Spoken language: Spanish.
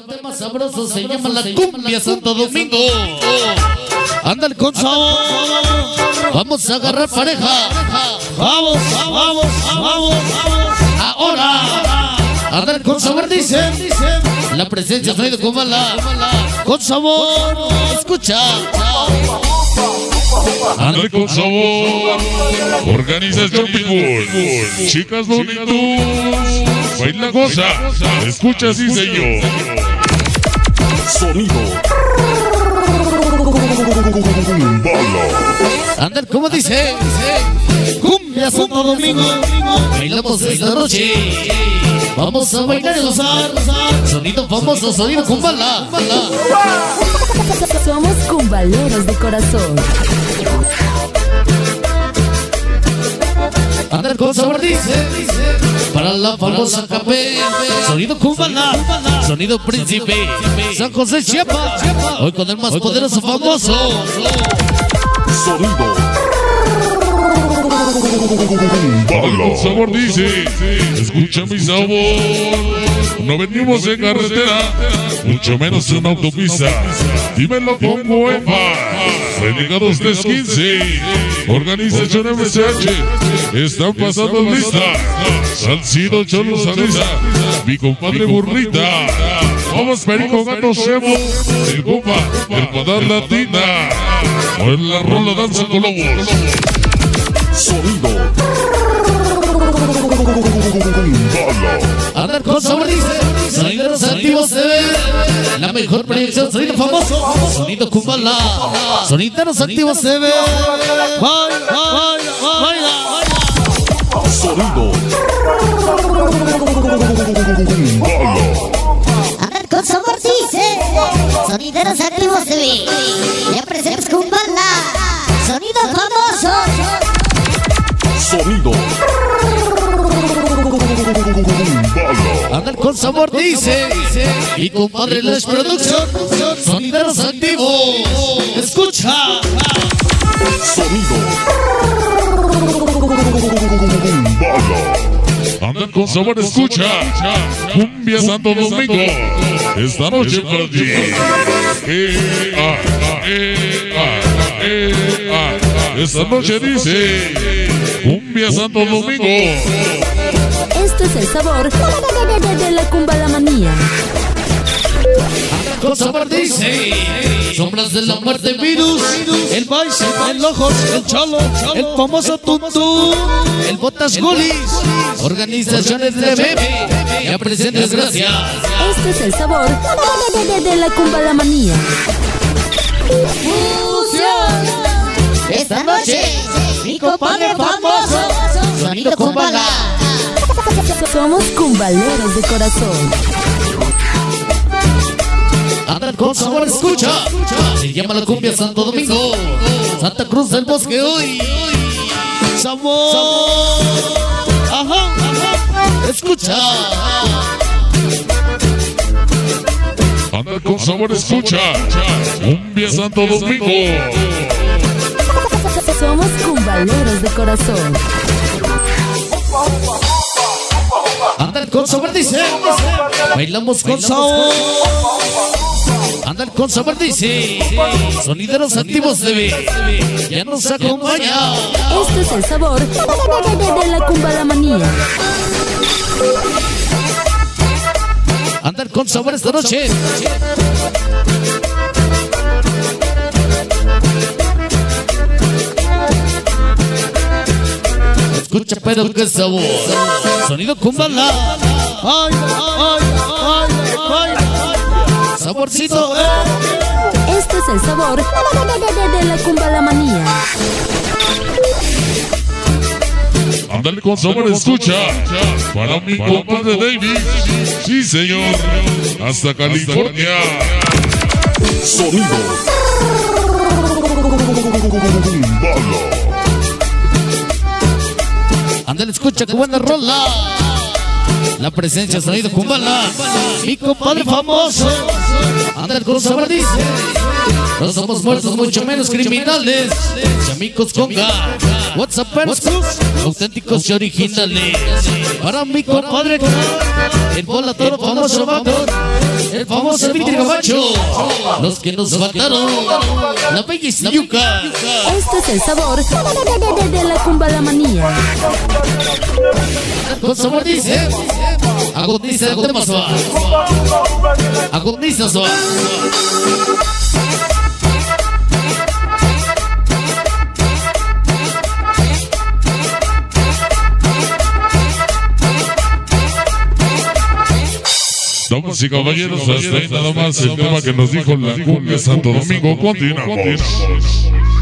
tema sabroso se llama la cumbia Santo Domingo. Ándale con sabor. Vamos a agarrar pareja. Vamos, vamos, vamos. Ahora. Ándale con sabor, dice. La presencia sonido Kumbala. Con sabor. Escucha. Ándale con sabor. Organización Pitbull. Chicas bonitos. Baila goza. Escucha, sí señor. Sonido Kumbala. Ándale, ¿cómo dice? Cumbia Santo Domingo. Bailamos esta noche. Vamos a bailar y gozar. Sonido famoso, sonido Kumbala. Somos cumbaleros de corazón. Ándale con sabor, dice. Para la famosa café. Sonido Kumbala. Sonido Príncipe. San José, Chiapas. Hoy con el más poderoso famoso. Sonido Con sabor dice. Escucha mi sabor. No venimos en carretera, mucho menos en autopista. Dímelo con poema. Renegados 315. Organización MSH. Están pasando lista. Salcido Cholo Salisa. Mi compadre Burrita. Vamos Perico Gato Sebo. El compa, el Padar Latina. O en la rola danza con lobos. Sonido Kumbala. Ándale con sabor, dice. Sonideros activos se ve. La mejor proyección, sonido famoso. Sonido Kumbala. Sonideros activos se ve. Sonido Kumbala. A ver, con sabor dice. Sonideros activos se ve. Ya presentes Kumbala. Sonido famoso. Sonido Kumbala. Ándale con sabor, dice. Y compadre Les Producción. Sonideros activos. Escucha. Sonido Kumbala. Andan con sabor, escucha. Cumbia Santo Domingo. Esta noche para ti. Esta noche dice. Cumbia Santo Domingo. Esto es el sabor de la cumbalamanía. Con sabor, dice. Sombras de la muerte, virus. El Vice, el Ojos, el Cholo, el famoso Tuntú, el Botas Gulis. Organizaciones de bebé. Ya presentes, gracias. Este es el sabor de la cumbalamanía. Esta noche, mi compadre famoso. Sonido Kumbala. Somos cumbaleros de corazón. Ándale con sabor, escucha. Se llama la cumbia Santo Domingo. Santa Cruz del Bosque hoy. Sabor. Ajá. Escucha. Ándale con sabor, escucha. Cumbia Santo Domingo. Somos cumbaleros de corazón. Ándale con sabor, dice. Bailamos con sabor. Ándale con sabor, dice. Sonideros activos de B. Ya nos acompaña. Este es el sabor de la cumbalamanía. Ándale con sabor esta noche. Escucha, pero qué sabor. Sonido Kumbala. Ay, ay, ay, ay, ay. Saborcito, Este es el sabor de la cumbalamanía. Ándale con sabor, escucha. Para mi compadre David. Sí, señor. Hasta California. Sonido Kumbala. ándale, escucha qué buena rola. La presencia sonido Kumbala. Mi compadre famoso. Ándale con sabor, dice. No somos muertos, mucho menos criminales. Chamicos con K, WhatsApperos, auténticos y originales. Para mi compadre, el volatoro famoso Baco, el famoso Vitri Gabacho, los que nos faltaron, la bella Yuca. Este es el sabor de la cumbalamanía. Con sabor dice, agoniza el tema suave, agoniza suave. Damas y caballeros, hasta ahí nada más el tema que nos dijo la cumbia Santo Domingo. Continuamos.